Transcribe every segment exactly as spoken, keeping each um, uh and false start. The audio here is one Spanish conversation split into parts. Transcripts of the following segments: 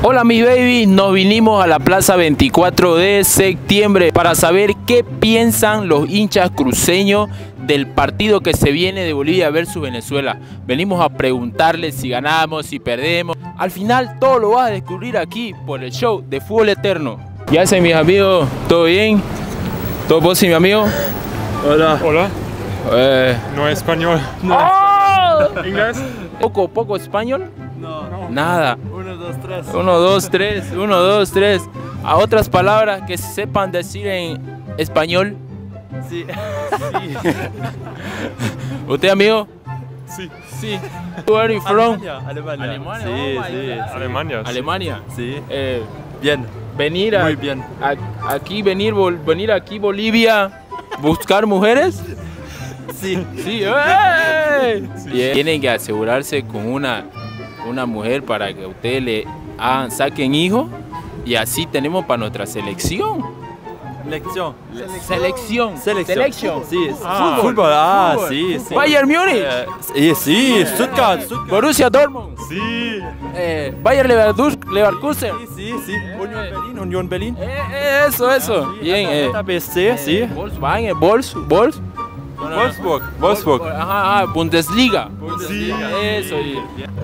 Hola mis baby, nos vinimos a la plaza veinticuatro de septiembre para saber qué piensan los hinchas cruceños del partido que se viene de Bolivia versus Venezuela. Venimos a preguntarles si ganamos, si perdemos. Al final todo lo vas a descubrir aquí por el show de Fútbol Eterno. ¿Qué hacen mis amigos? ¿Todo bien? ¿Todo vos y mi amigo? Hola. Hola. Eh... No español. No. ¡Oh! ¿Inglés? ¿Poco, poco español? No. Nada. Uno, dos, tres. Uno, dos, tres. Uno, dos, tres. A otras palabras que sepan decir en español. Sí. Sí. ¿Usted, amigo? Sí. Sí. Where are you from? Alemania. Alemania. Alemania. Sí, Oh my sí, God. sí. Alemania. Alemania. Sí. Eh, Bien. venir a, Muy bien. a- aquí venir vol- venir aquí Bolivia buscar mujeres. Sí. Sí. ¡Ey! Bien. Tienen que asegurarse con una una mujer para que ustedes le hagan, saquen hijos y así tenemos para nuestra selección. Lección. Selección. Selección. Selección. Sí. Ah. Fútbol. Ah, Fútbol. sí, sí. Bayern Múnich. Eh, sí, sí. Stuttgart. Stuttgart. Borussia Dortmund. Sí. Eh, Bayer Leverkus- Leverkusen. Sí, sí, sí. Unión Berlin. Unión Berlin. Eh, eh, eso, eso. Bien. Eh, B C, sí. Volkswagen, Vols, Vols. No, no, no. Wolfsburg. Wolfsburg. Ajá, ajá, Bundesliga. Sí. Eso. Y,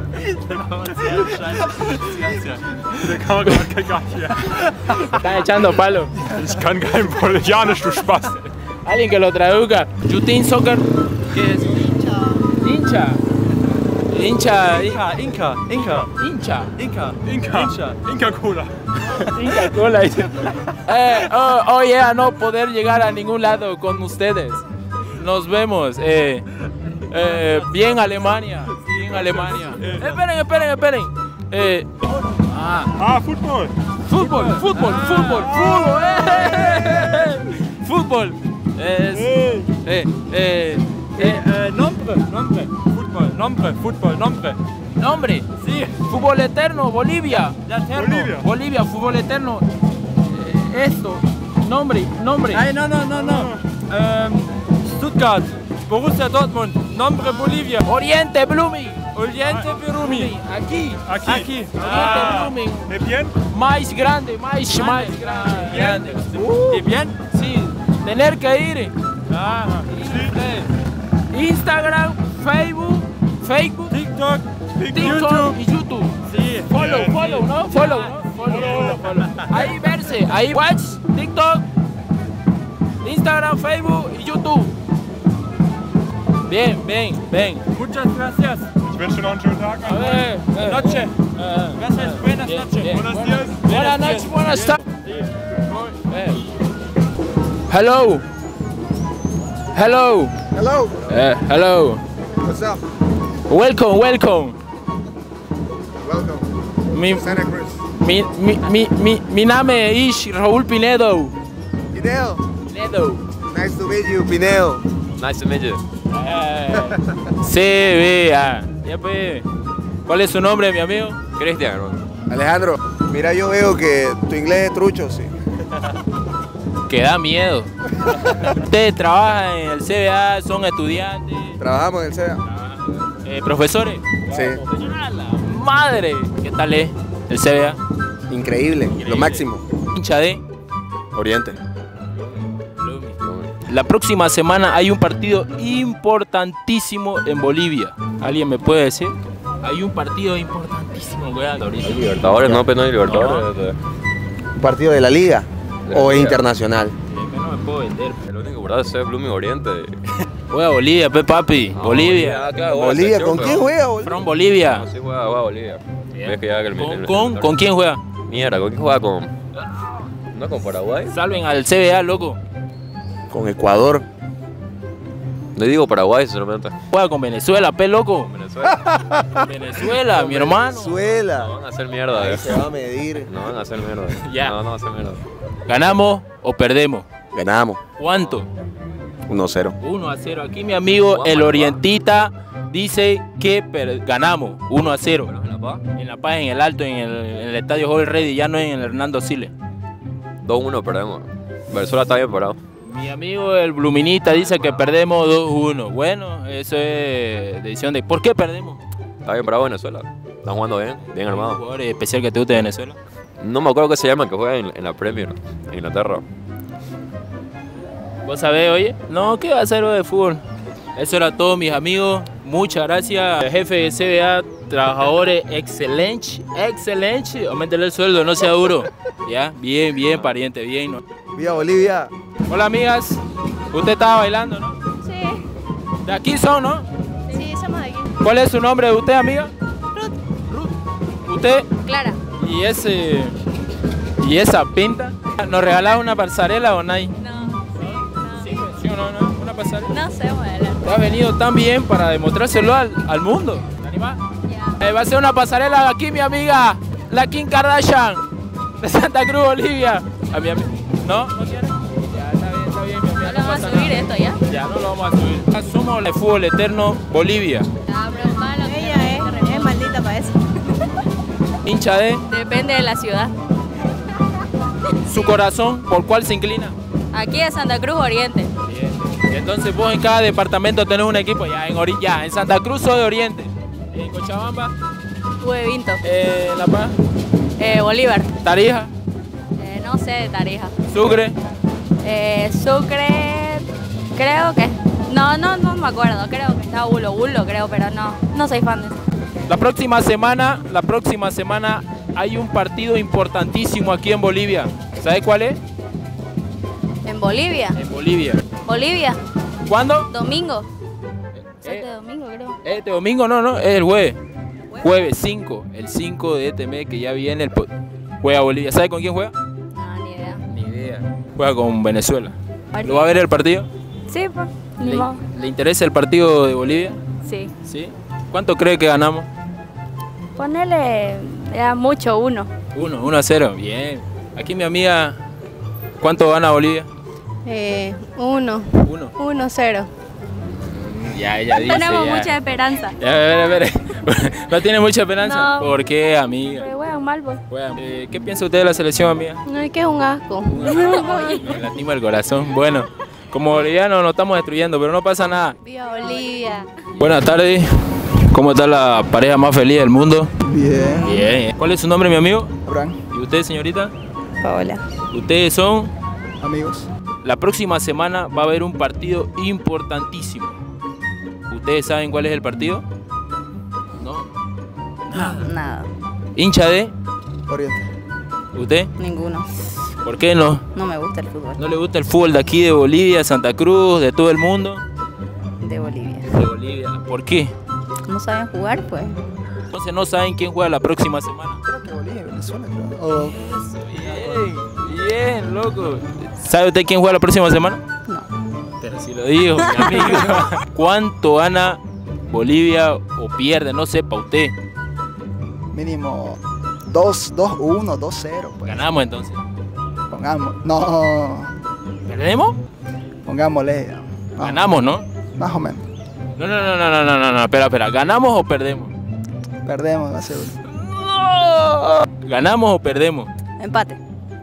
Der kann man gar gar nicht. están echando palo. Ich kann kein Bolivianisch, du Spaß. Alguien que lo traduzca. You think soccer? ¿Qué es? Hincha. Hincha. Inka. Inka. Inka. Hincha. Inka. Inka. Inka. Inka Cola. Hincha cola. dice. Eh, oh, oh yeah, no poder llegar a ningún lado con ustedes. Nos vemos. Eh, eh, bien Alemania. Bien Alemania. Esperen, esperen, esperen. Eh, ah, Ah, Football. fútbol, fútbol, fútbol, fútbol. eh, Fútbol. Es, eh, eh, eh, Eh, nombre. Nombre. Fútbol. Nombre. Fútbol. Nombre. nombre. Sí. Fútbol Eterno, Bolivia. Bolivia. Bolivia, fútbol eterno. Eh, esto, nombre, nombre. Nein, no, no, no, no. Ähm, Stuttgart. Borussia Dortmund. Nombre Bolivia. Oriente Blooming. Oriente Birumi. Aquí. Aquí. Aquí. Oriente Ah. Blooming. Eh, bien? Más grande, más, más grande. grande. Uh, ¿Y bien? sí, tener que ir. Ah. Eh, Instagram, Facebook, Facebook, TikTok. TikTok y YouTube. Sí. Follow, Bien. follow, ¿no? Follow, ¿no? Follow, follow, follow. Ahí verse, ahí watch, TikTok, Instagram, Facebook y YouTube. Bien, bien, bien. Muchas gracias. Ich wünsche noch einen schönen Tag. A ver, eh, Noche. eh, Gracias. Buenas bien, noches. bien. Buenos días. Buenas noches, buenas tardes. Eh. Hello. Hello. Hello, Eh, hello. what's up? Welcome, welcome. Welcome, Mi, Santa Cruz. mi, mi, mi, mi, mi nombre es Raúl Pinedo. Pinel, Pinedo. nice to meet you, Pinel. Nice to meet you. Eh, sí, vea. Ya pues. ¿Cuál es su nombre, mi amigo? Cristian. Alejandro, mira, yo veo que tu inglés es trucho, sí. Que da miedo. Ustedes trabajan en el C B A, son estudiantes, Trabajamos en el C E A. eh, profesores. Sí, ¡A la madre! ¿Qué tal es el C B A? increíble, lo máximo. Hincha de Oriente. La próxima semana hay un partido importantísimo en Bolivia. ¿Alguien me puede decir? Hay un partido importantísimo, weón. ahorita. Libertadores, no, pero no hay Libertadores. ¿Un partido de la liga o es internacional? Eh, No me puedo vender. El único verdad es Blooming Oriente. Juega Bolivia, pe papi. Bolivia. Ah, claro, juega Bolivia, selección, ¿con pero- quién juega, Bolivia? From Bolivia. No, sí juega, juega Bolivia. Ves que ya que el- ¿Con, el- con, el- ¿con quién juega? Mierda, ¿con quién juega? Con... ¿No con Paraguay? Salven al C B A, loco. Con Ecuador. No digo Paraguay, sinceramente. Juega con Venezuela, pe loco. Venezuela. Venezuela, mi hermano. No Venezuela. van a hacer mierda, Ahí eh. se va a medir. No van a hacer mierda. Ya. No, no van a hacer mierda. ¿Ganamos o perdemos? Ganamos, ¿Cuánto? uno cero. uno a cero. Aquí mi amigo, el orientita, dice que per- ganamos uno a cero. Bueno, en La Paz, En La Paz, en el Alto, en el, en el estadio Joel Ready, ya no en el Hernando Siles. dos uno perdemos. Venezuela está bien parado. Mi amigo el Bluminita dice que perdemos dos uno. Bueno, eso es decisión de... ¿Por qué perdemos? Está bien parado Venezuela. Están jugando bien, bien ¿Un armados. jugador especial que te guste de Venezuela? No me acuerdo qué se llama, que juega en, en la Premier, en Inglaterra. ¿Vos sabés, oye? No, ¿qué va a hacer hoy de fútbol? Eso era todo, mis amigos. Muchas gracias. El jefe de C B A, trabajadores, excelente, excelente. Aumentele el sueldo, no sea duro. Ya, bien, bien, pariente, bien. ¿no? Viva Bolivia. Hola, amigas. Usted estaba bailando, ¿no? Sí, De aquí son, ¿no? sí, somos de aquí. ¿Cuál es su nombre de usted, amiga? Ruth. Ruth. ¿Usted? Clara. ¿Y ese... ¿Y esa pinta? ¿Nos regalás una pasarela o no hay? No, sí, no. ¿Sí o no? no? ¿Una pasarela? No sé modelar. Te has venido tan bien para demostrárselo al, al mundo. ¿Te animás? Ya. Eh, va a ser una pasarela aquí, mi amiga, la Kim Kardashian, de Santa Cruz, Bolivia. A mi ami- ¿No? ¿No quiere? Ya, está bien, está bien, mi amiga. ¿No lo vamos pasa a subir nada. esto ya? Ya, no lo vamos a subir. Somos el fútbol eterno Bolivia. Ah, pero malo. Ella es, es maldita para eso. Hincha de Depende de la ciudad. su corazón, ¿por cuál se inclina? Aquí es Santa Cruz Oriente. Bien. Y entonces vos en cada departamento tenés un equipo. Ya, en, Ori- ya, en Santa Cruz soy de Oriente. En Cochabamba, Tuve Vinto. eh, en La Paz, Eh, Bolívar. Tarija, Eh, no sé de Tarija. Sucre. Eh, Sucre. Creo que. No, no, no me acuerdo. Creo que está Bulo Bulo, creo, pero no. No soy fan de eso. La próxima semana, la próxima semana hay un partido importantísimo aquí en Bolivia. ¿Sabe cuál es? En Bolivia. En Bolivia. Bolivia. ¿Cuándo? Domingo. Eh. Este domingo, creo. Este domingo, no, no, es el jueves. Jueves cinco, el cinco de este mes que ya viene el po- juega Bolivia. ¿Sabe con quién juega? No, ni idea. Ni idea. Juega con Venezuela. Parece- ¿Lo va a ver el partido? Sí, pues. ¿Le, Ni modo. le interesa el partido de Bolivia? Sí. ¿Sí? ¿Cuánto cree que ganamos? Ponele ya mucho uno. Uno, uno a cero. Bien. Aquí mi amiga, ¿cuánto gana Bolivia? Eh, uno, Uno. uno, cero. Ya, ella dice. Tenemos ya. mucha esperanza. Ya, a ver, a ver. ¿No tiene mucha esperanza? No. ¿Por qué, amiga? Pero juegan mal, pues. Juega. Eh, ¿Qué piensa usted de la selección, amiga? No, es que es un asco. Me lastima el corazón. Bueno, como bolivianos nos estamos destruyendo, pero no pasa nada. Viva Bolivia. Buenas tardes. ¿Cómo está la pareja más feliz del mundo? Bien. Bien. ¿Cuál es su nombre, mi amigo? Abraham, ¿Y usted, señorita? Paola. Ustedes son... amigos. La próxima semana va a haber un partido importantísimo. ¿Ustedes saben cuál es el partido? ¿No? Nada. ¿Hincha de? Oriente. ¿Usted? Ninguno. ¿Por qué no? No me gusta el fútbol. ¿No le gusta el fútbol de aquí, de Bolivia, Santa Cruz, de todo el mundo? De Bolivia. De Bolivia. ¿Por qué? ¿No saben jugar, pues? Entonces no saben quién juega la próxima semana. Creo que Bolivia, Venezuela, creo. O Bien, bien, loco. ¿Sabe usted quién juega la próxima semana? No. Pero si lo digo, mi amigo. ¿Cuánto gana Bolivia o pierde? No sepa usted. mínimo dos, dos, uno, dos, cero. Pues. Ganamos entonces. Pongamos. No. ¿Perdemos? Pongámosle. Más, Ganamos, ¿no? Más o menos. No, no, no, no, no, no, no, no, espera, espera. ¿Ganamos o perdemos? Perdemos, va a ser. ¿Ganamos o perdemos? Empate.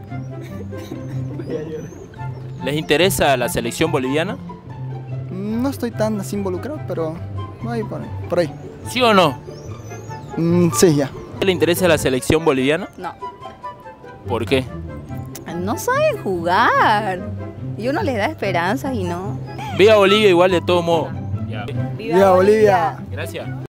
¿Les interesa la selección boliviana? No estoy tan así involucrado, pero ahí por ahí. Por ahí. ¿Sí o no? Mm, sí, ya. ¿Le interesa la selección boliviana? No. ¿Por qué? No saben jugar. Y uno les da esperanzas y no. Viva Bolivia igual de todo modo. Ya. Viva Bolivia. Gracias.